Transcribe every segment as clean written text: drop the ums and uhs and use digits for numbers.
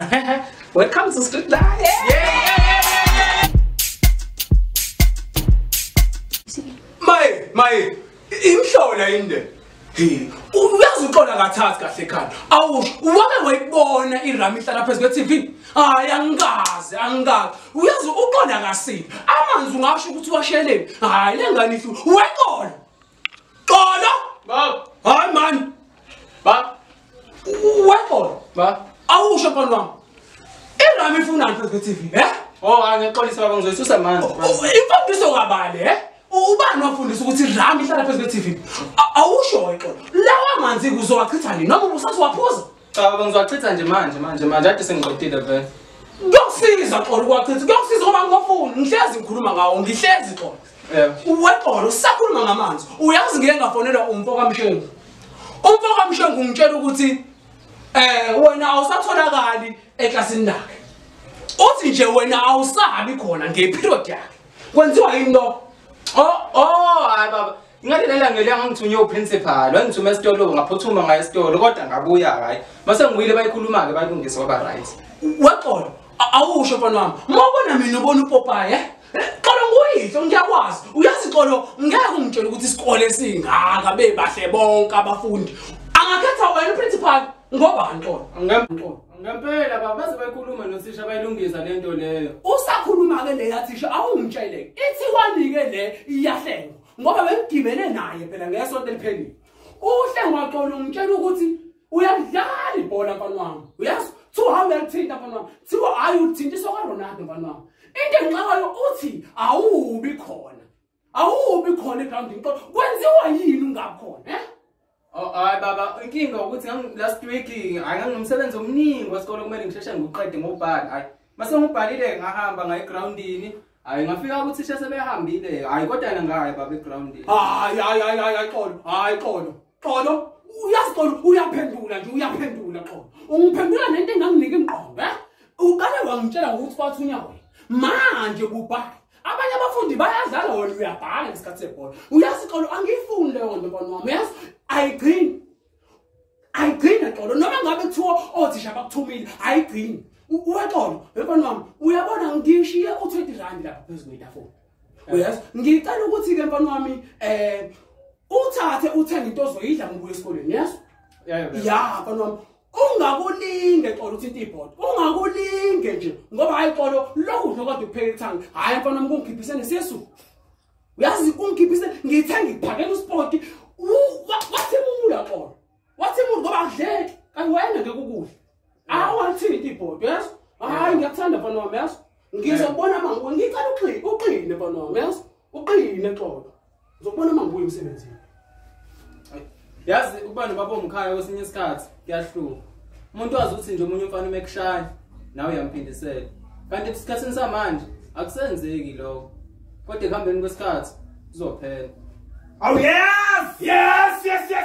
Welcome to Streetlight. Yeah. My, imhlola inde. Uyazi uqola kathathu kahle ekhaya. Wake wayibona irami ihlala phezu kwe-TV? Hayi angazi. Uyazi uqola kasiphi? Amanzi ungasho ukuthi washeleni. Hayi lengane ihlu. Weqola. Qola. Ba. Hayi man. Ba. Weqola. Ba. Awusho phana wami. Irami ifunani phezu kwe-TV, Oh, angixolisa baba ngizoyisusa manje. Imfundiso kabale, Ubani wafundisa ukuthi irami ihlala phezu kwe-TV? Awusho weqola. Lawa amanzi kuzowachitha nini noma usasiwaphuza? Cha baba ngizowachitha nje manje ade sengiqedile vele. Kuyokusiza qola ukwachitha. Kuyokusiza ngoba ngingafuni. Ngihlezi ngikhuluma ngawo, ngihlezi qola. Weqola usakhuluma ngamanzi. Uyazi ngeke ngafonelwa umfo kaMshengu. Umfo kaMshengu ngitshela ukuthi wena awusatholakali eklasini lakhe. Uthi nje wena awusabi khona ngeperiod yakhe. Kwenziwa yini lo? Hayi baba. Ingalela ngele ngangithunye uprincipal, wangithuma esitolo ngaphuthuma ngaye esitolo kodwa ngabuya hayi. Mase ngibuyile bayikhuluma ke balungise kwaba right. Weqola, awusho mfana wami. Mawubona mina ubona uPopaye, Qolo nguyihlo ngiyakwazi. Uyazi Qolo, ngeke ungitshela ukuthi isikole singaka bebahle bonke abafundi. Angakhetha wena uprincipal ngoba Qolo. Ngempela baba base bayikhuluma nosisha bayilungisa lento leyo. Usakhuluma ke leya thisha awungitshele. Ithi wanike le iyahlenga. Ngoba bengigibele naye phela ngesonto eliphelile. Uhlenga waqola ungitshela ukuthi uyadlala ibhola mfana wami. Uyazi? Thiwa uyalithinta mfana wami. Thiwa hayi uthintiswa kaRonaldo mfana wami. Into enxakayo uthi awubi khona. Awubi khona egroundini. Kwenziwa yini ungakhona, Hayi baba, inkinga ukuthi last week anginomsebenzi omningi wesikole kumele ngisheshe ngiqede ngobhala. Hayi, mase ngibhalile ngahamba ngaye groundini. Hayi ngafika ukuthi thisha sebehambile. Hayi kodwa ngaye baba egroundini. Hayi Qolo. Hayi Qolo. Uyazi Qolo uyaphendula Qolo. Ungiphendula nento enganginika imqondo, Uqale wangitshela ukuthi wathunya wena. Manje kubhala. Abanye abafundi bayadlala wena uyabhala ngesikhathi sebhola. Uyazi Qolo angifuni leyo nto mfana wami. Uyazi? Ayigcina Qolo noma ngabe kuthiwa othisha bakuthumile ayigcini. Uweqolo mfana wami uyabona ngishiye u20 rand lapha phezulu kwetafula. Uyazi ngicela ukuthi ke mfana wami uthathe uthenge into ozoyidla ngobuye esikoleni, yes? Yeah mfana wami ungakulinge Qolo uthi ibhodi. Ungakulinge nje ngoba hayi Qolo lokudla kade ukupheka ithanga. Hayi mfana wami kungikhiphise nesesu. Uyazi kungikhiphise ngithenga iphakela usport. Wathimula Qolo. Wathimula ngoba akudleki. Kanti wena ngeke ukudla. Awathinta ibhodi, yes? Hayi ngiyakuthanda mfana wami, yes? Ngizobona mangu ngicela uqine mfana wami, yes? Uqine Qolo. Ngizobona mangu emsebenzini. Yazi ubani baba omkhaya kwesinye isikhathi kuyahluka. Umuntu wazi ukuthi nje umunye umfana umekushaya nawe uyamphindisela. Kanti esikhathini samanje akusenzeki lokho. Kodwa ehambeni kwesikhathi kuzophela. Oh yes!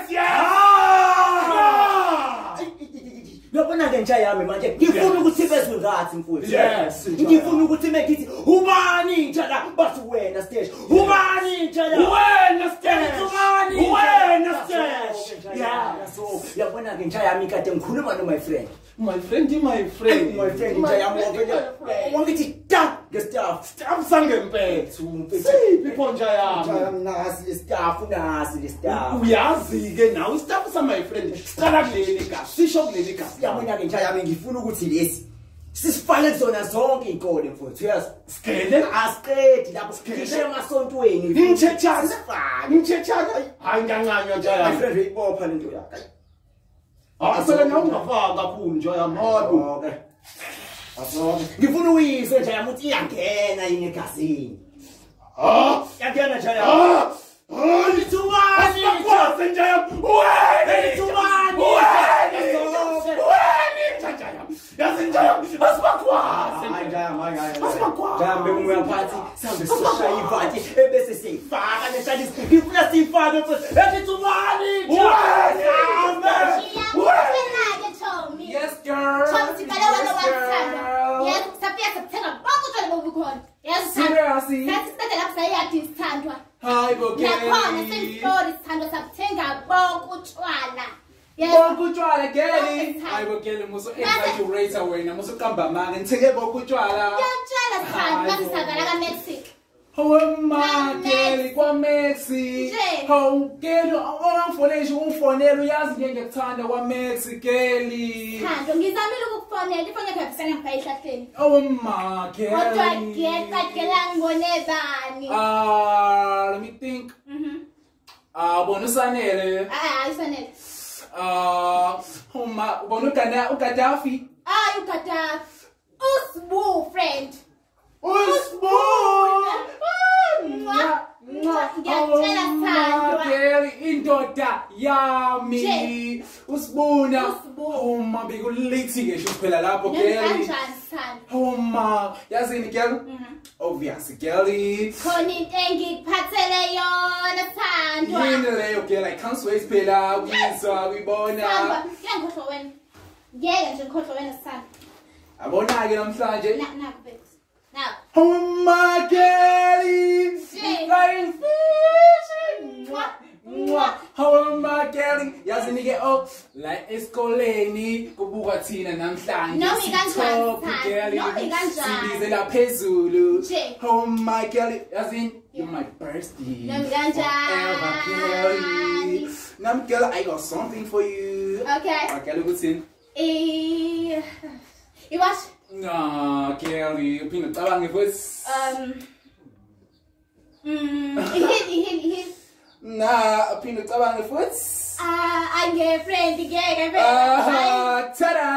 Yabona ke ntsha yami manje ngifuna ukuthi bezwe ngathi mfowethu. Yes. Ngifuna ukuthi mekithi ubani ntsha la bathi wena stage. Ubani ntsha la. Wena stage. Ubani wena stage. Yeah. So yabona ke ntsha yami kade ngikhuluma no my friend. My friend ntsha yami wangithi da ngestaff. Staff sangempethu. Siphi pho ntsha yami? Nasi staff nasi le staff. Uyazi ke nawe staff sa my friend. Siqala kuleli ka. Sisho kuleli ka. Yabona ke ntsha yami ngifuna ukuthi lesi sisifane zona zonke inkole mfowethu. Uyazi? Sikele asiqedi lapho sikhishe emasontweni. Ngithetshana. Hayi ngiyancanywa ntsha yami. My friend uyibopha lento yakhe. Phela nawe ungafaka kakhulu nje yamabo. Okay. Ngifuna uyise nje yami uthi iyangena yini egazini. Yangena nje yami. Lithumani. Akwazi nje yami. Lithumani. Yazi nje yami. Asibakwazi. Asibakwazi. Jambe ngiyaphathi sambe soshaya ivati ebese siyifaka neshalisi. Ngifuna siyifake mfowethu. Lithumani. Yes, girl. Seriously? Hi, okay. Bokutshwala girl. Ayibo girl muso exaggerate wena muso qamba manga ngitheke bokutshwala. Ngiyatshela Sithando manje sizakala ka Mexico. Oh my girl kwa Mexi. Oh girl ongangfonela ungifonela uyazi ngiyekuthanda kwa Mexi girl. Sithando ngizamile ukukufonela ifoni yakho yaphisa ngapha ehlahleni. Oh my girl. Kodwa ngiyaqala ngonebani. Let me think. Bona usanele. Usanele. Uma bona uGaddafi. uGaddafi. Usbu friend. Usbu. Ngiyatshela Sithando. Girl indoda yami. Usibuna. Uma bekulithi ke sho phela lapho girl. Kanjani Sithando? Uma yazini girl. Obvious girl. Khona into engikuphathele yona Sithando. Yini leyo girl I can't wait phela uyizwa uyibona. Ngiyangikhohlwa wena. Ngeke nje ngikhohlwa wena Sithando. Abona ke namhlanje. Naku baby. Now. Oh my girl. Flying fish. Oh my girl. Yazini ke la esikoleni kubuka thina namhlanje. Nomi kanjani? Nomi kanjani? Sibize la phezulu. Oh my girl. Yazini you're my birthday. Nomi kanjani? Nam girl I got something for you. Okay. Okay, look what's in. You watch? No, Kelly, uphinde ucabange futhi. He. Nah, uphinde ucabange futhi. I'm friend, Tada!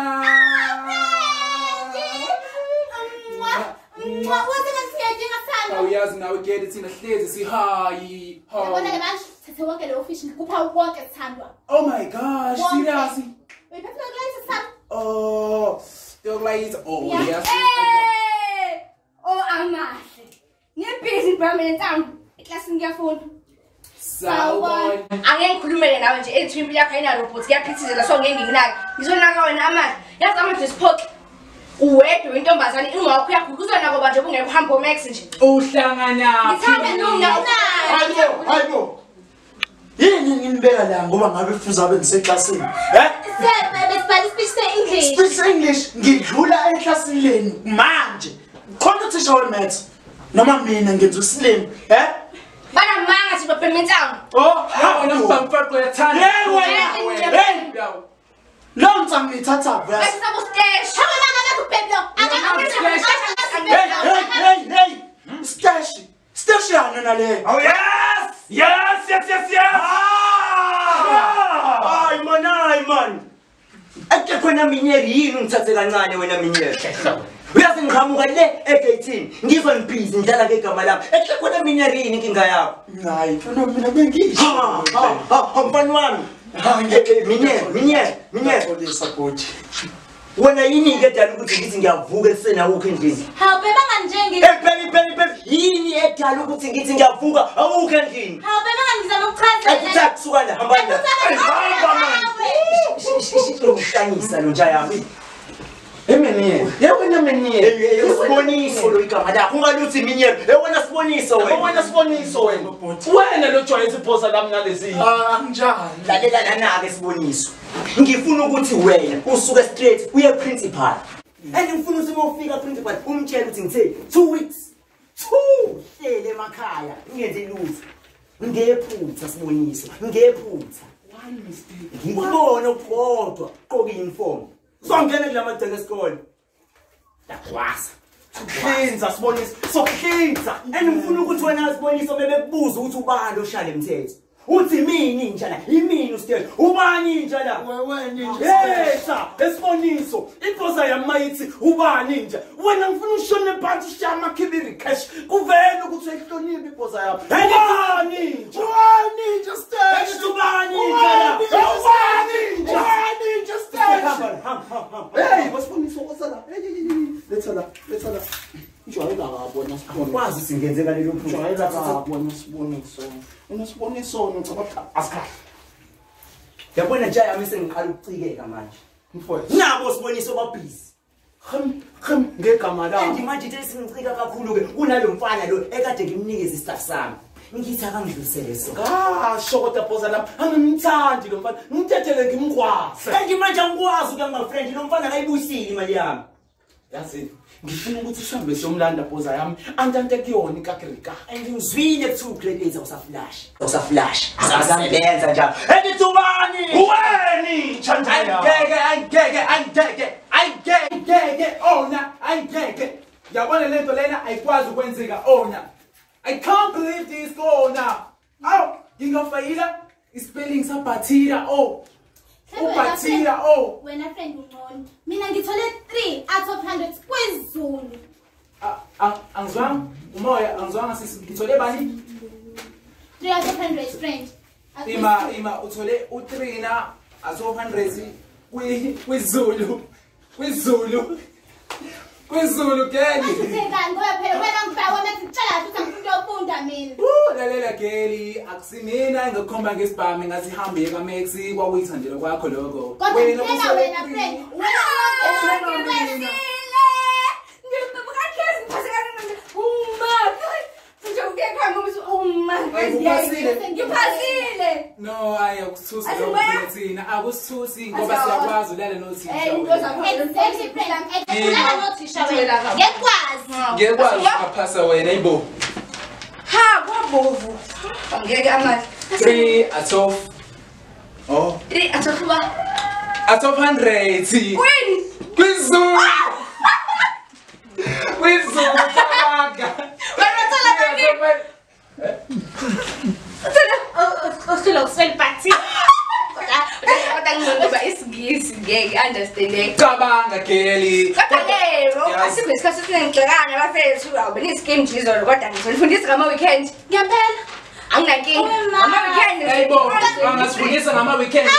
What's it Oh, yes, now we get it in the hlezi sihayi. Yabona ke manje thathe wonke lo fish ngikupha wonke Sithandwa. Oh my gosh, seriously? Uyiphethe ngaleso Sithandwa? Oh, still like oh yes. Oh amahle. Ngibhizi ngibamele ntangu. Eklasini ngiyafunda. Sawubona. Angeke ngikhulumele nawe nje ethi impilo yakho ayina robot kuyaphithizela so ngeke nginginaki. Ngizonaka wena amahle. Yazi amanje siphoke. Uwedwa intombazane ingakho yakho kuzonako manje ungeke uhambe oMax nje. Uhlangana. Ngithambe nomnawona. Hayibo. Yini nginibeka la ngoba ngabe kufuza abe ngiseklasini. Besibhala ispeech English. Speech English ngidlula eklasini leni manje. Khona uthisha weMaths noma mina ngenza uSlim, Bana manga sibaphe ntangu. Oh, nambamfaqo yathanda. Hey. Lo ntsangu ngithatha bus. Asisabo stage. Hey. Stage yana nale. Oh yes. Ay man. Ake khona minyeri yini ngithathe kancane wena minyeri. Uyazi ngiqhamuka le e18 ngizonibhizi ngidlala ke igama lami. Ake khona minyeri yini inkinga yakho. Hayi, funa mina bengisho. Mfana wami. Minyeri. Polisa support. Wena yini ke dala ukuthi ngithi ngiyavuka eksena awukho endlini. Hawu bebanga njenge. Baby. Yini edala ukuthi ngithi ngiyavuka awukho endlini. Hawu bebanga ngizama ukuchazela. Akusuka la hamba la. Hamba manje. Uhlanyisa lo nja yami. Emini. Yabona mini. Siboniso lo igama lakho ungaluthi minyeri. Wena siboniso wena. Wena lo joyce iphosa lami nalezi. Anjani. Lalela lana ke siboniso. Ngifuna ukuthi wena usuke straight uye principal. And ngifuna ukuthi mawufika principal umtshela ukuthi ngithe 2 weeks. 2 hlele emakhaya ngenze lutho. Ngephutha siboniso. Ngephutha. Why mistake? Ngikubona ukubodwa qoka uniform. Songena kula madela esikole. Yakwasa. Hlinza sibonisa. Sokuhlinza. Ngifuna ukuthi wena sibonisa bebekubuza ukuthi ubani oshaya umthetho. Uthi mina inja la. Yimini ustel. Ubani inja la? Wena inja. Yesa, esiboniso. Iphosa yamayithi ubani inja. Wena ngifuna ushone phansi ushaya amakhibiri cash. Kuvela ukuthi uyihloniphe iphosa yakho. Ubani inja. Ubani inja stel. Ubani inja la. Ubani inja stel. Hey, wasiboniso osala. Let's Jwayela kabona sibone. Kwazi singenzeka lelo phupho. Jwayela kabona siboniso. Unosiboniso ngicabanga asikhahle. Yabona nje yami sengiqala ukucikeka manje. Mfowethu. Nabo siboniso babhizi. Ngegama la. Manje nje sengicika kakhulu ke kunalo mfana lo ekade ngimnikeza istaff sami. ngithi akangidlulisele so kasho kodwa phoza lami angimthandi lo mfana ngimthethele ngimkhwase manje angikwazi ukuya my friend lo mfana akayibuyisile imali yami yazi ngifuna ukuthi uhambe siyomlanda phoza yami antante kuyona ikakrika ngizwile ebusuku grade 8 usaflash asasebenza njalo endithubani uweni chanjaya Angeke ona angeke yabona lento lena ayikwazi ukwenzeka ona I can't believe this ona aw ngingafayila spelling sabatira ubatira wena friend ungcono mina ngithole 3 out of 100 kwezulu angizwanga umoya angizwanga sisi ngithole bani 3 out of 100 friend ima uthole u3 na out of 100 kwizulu geli Singani ngoba phela wena ngifaka mekutshela ukuthi angifuna ukufunda mina lalela geli akusimina engikhomba ngesibhami ngathi hambe ka Max kwakuyithandela kwakho lokho wena friend wena no akusithusi thina akusithusi ngoba siyakwazi ulala ngiyakwazi ukuphasa wena ibo ha kwabovu angeke amazi 3 out of 100 kwizulu tabaga understanding cabanga geli asikho isikhathi sinengixekana bafethu awubeni game jizo kodwa ngizofundisa ngama weekend ngiyempela anginankinga ngama weekend hayibo angasifundisa ngama weekend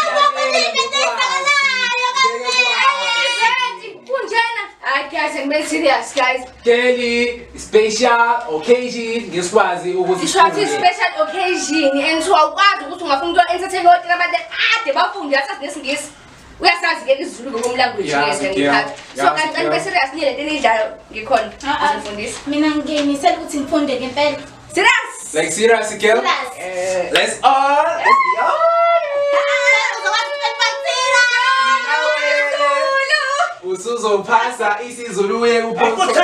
kunjena guys I'm serious guys geli special occasion ngesikwazi ukuthi ishathi special occasion and so awukwazi ukuthi ungafuna into entertain kodwa abantu ade bafunde yasazi nesingisi uyasazi ke isiZulu ngokomlanguage ngiyakhetha so kanti bese serious nile lento enidlayo ngikhona ngifundisa mina ngingenisela ukuthi ngifunde ngempela serious like serious girl let's all usuzopasa isiZulu uye uphothe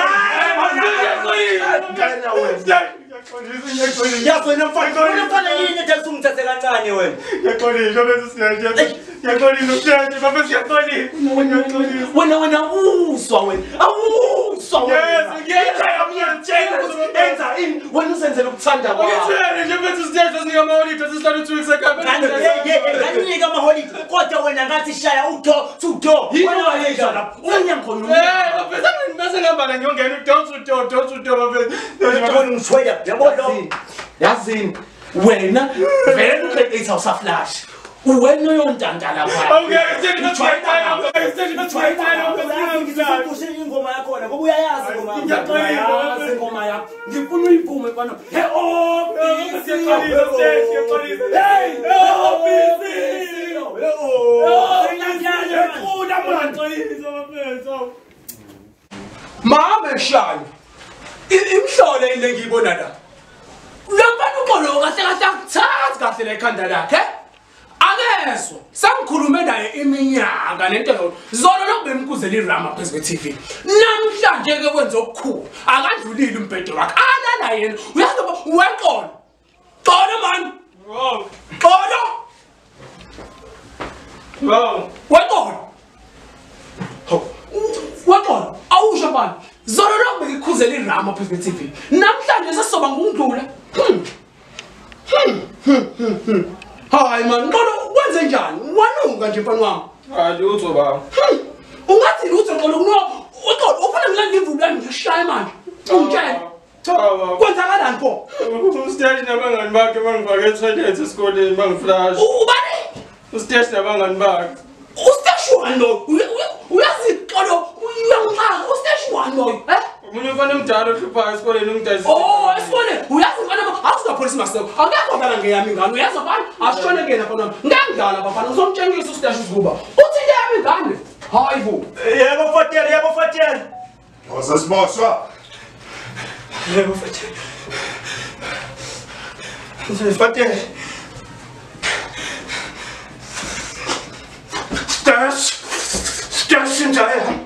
Yabona mfana yini ethi ungithathe kancane wena Yaxolile bese siyaje yaxolile usiyaje bafesi yaxolile wena awuswa wena ngiyayitshela ngiyatshela ukuthi enza ini wena usenzele ukuthanda kwakho ngiyatshela nje bese siyaje sinika amaholiday sesihlala 2 weeks ekhaya nganika amaholiday kodwa wena ngathi shaya udo wena wayedla lapho unyangikhona bese ngihamba ngiyongena udo bafesi ngishwela yabona yazini wena vele ugrade 8 awusaflash wena yontanda lapha ingoma yakho ngoba uyayazi ingoma yakho ngifuna uyivume bana mama shaya imhlolo ile ngiyibona la lampana uqolo kahle akuthathi kahle la ikhanda lakhe akezwe sangikhulume naye iminyaka lento zolo lokubemkuzela irama phezu kwe-TV namhlanje ke kwenza okukhulu akadlulile umbhede wakhe alala yena uyazi weqolo man qolo weqolo awusho bani zolo lokubekukhuzela irama phezu kwe-TV namhlanje sesizoba ngungidlula hayi man qolo wenze njani wanuka nje mfana wami lutho baba ungathi lutho qolo qolo ufuna ngilande imvula ngishaya manje ungitshela kwenzakalani pho ustage nabangani bakhe bangifake etoilet esikoleni bangiflash ubani ustage nabangani bakhe ustage wani lo uyazi qolo uyangichaza ustage wani lo umunye mfana omdala ohluphayo esikoleni ungidayisa esikoleni uyazi mfana awusingapholisi maseko angekho dlala ngeyami ingane uyazi bani ashone kena mfana wami ngangidlala bafana ngizomtshengisa ustage ukuba uthi yami ingane hayi bo yebo fatela Wasasiboswa. yebo fatela Stash njaya.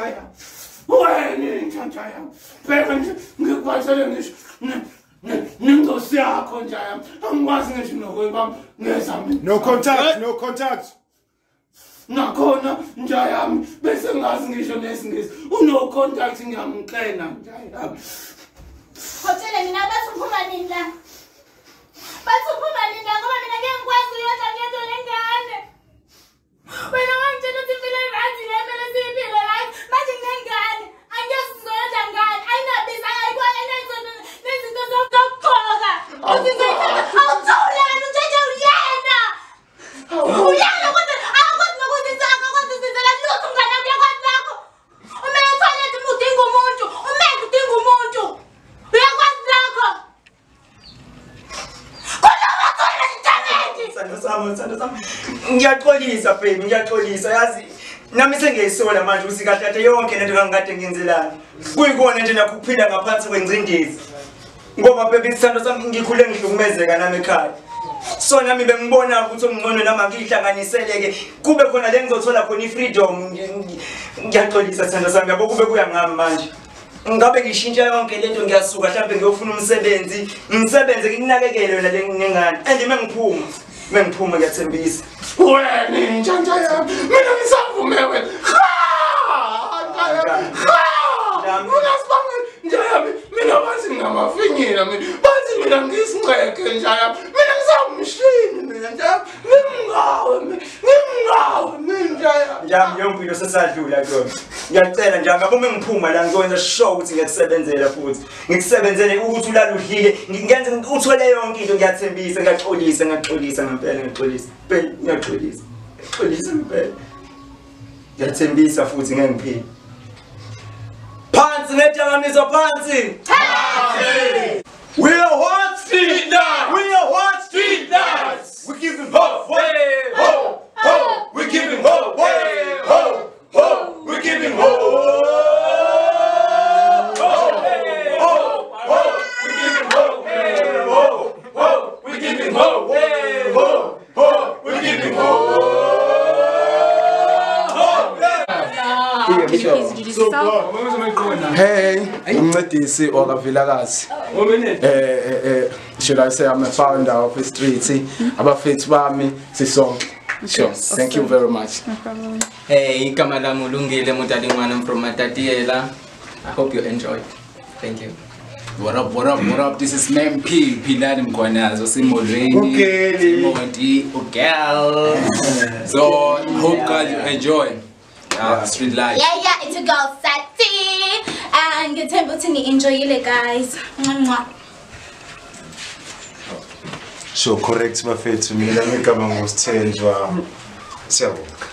Wena njaya. Bheka nje ngikwasele ngisho. Ningosi yakho njaya. Angikwazi ngisho nokwebam ngezami. No contact. Nakhona njaya bese ngazi ngisho nesingisi. Uno contact ngiyamqena njaya. Hotela mina bathuma nini la? Bathuma nini la ngoba mina ngeke ngikwazi uyodla ngento lengane. Wena wangitshela ukuthi impilo right le mele siyiphile right. Manje ngengane angeke sizoyodla ngane. Ayinabiza ayikwazi nezinto zokugqoka. Awuthulani ujeje uyena. Uyena kodwa akwazi nokuthi akwazi sizela lutho ngane yakho lakho. Umele toilet udinga umuntu. Umele udinga umuntu. Uyakwazi lakho. Kolama khona internet. Sando sami. Ngiyaxolisa baby, ngiyaxolisa yazi nami sengiyisola manje usikahlathe yonke lento ngangikade ngenzelana. Kuyikona nje nakuphila ngaphansi kwengcindezi. Ngoba baby sando sami ngikhule ngihlukumezeka nami ekhaya. So nami bengibona ukuthi ongcono nama ngihlanganiseleke kube khona le ngizothola khona ifreedom. Ngiyaxolisa sando sami yabo kube kuya ngami manje. Ngabe ngishintsha yonke lento ngiyasuka mhlawumbe ngiyofuna umsebenzi nginakekele wena lengane and mengiphuma ngiyathembisa wena njanja yami mina ngisavume wena unasibange njaya mina bathi ngamafinyila bathi mina ngisinqeke njaya mina ngisawumshini mina njaya ngimngawe njaya njami yompilo sesadlula kuyona ngiyacela njami ngabo mengiphuma la ngikwenza show ukuthi ngiyakusebenzela futhi ngikusebenzele ukuthi ulala udlile ngenze uthole yonke into ngiyathembisa ngaxolisa ngempela ngiyaxolisa impela ngiyathembisa futhi ngeke ngiphile phansi ngejangamiso phansi we are hot street lights we giving hope we giving hope we giving hope Hey, Mncedisi Vilakazi. Should I say I'm a founder of the street? Abafethu bami sisonke. Sure. Thank you very much. No problem. Hey, igama lami ulungile Mutadingwana from Matatiela. I hope you enjoyed. Thank you. What up? This is Name P. Pilani Mkwanazo, Simolweni, Simoti, Ugal. So, hope guys you enjoy Streetlight. Yeah, it's a girl Sati. And get temple to enjoy it, guys. So correct bafethu mina ngigama ngosithenjwa. Siyabonga.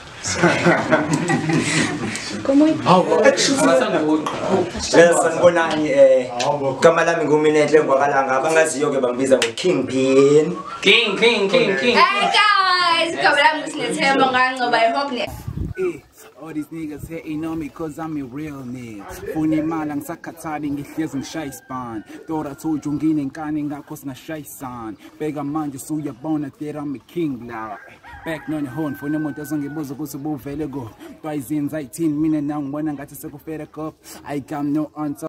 Sanibonani igama lami nguminenhle ngwakalanga abangaziyo ke bangibiza ngoKingpin. King. Hey guys, igama lami nguSinethemba ngangcoba I hope all these niggas hating on me cause I'm a real nigga. Funi mala ngisakhathali ngihlezi ngishaya ispan. Tora told you nginenkani ngakho singashaya isan. Beka manje usuyabona that I'm a king la. Back on the horn funa umuntu azongibuza ukuthi ubuvele go. Twice in 18 mina now ngibona ngathi sekufere cup. I got no answer.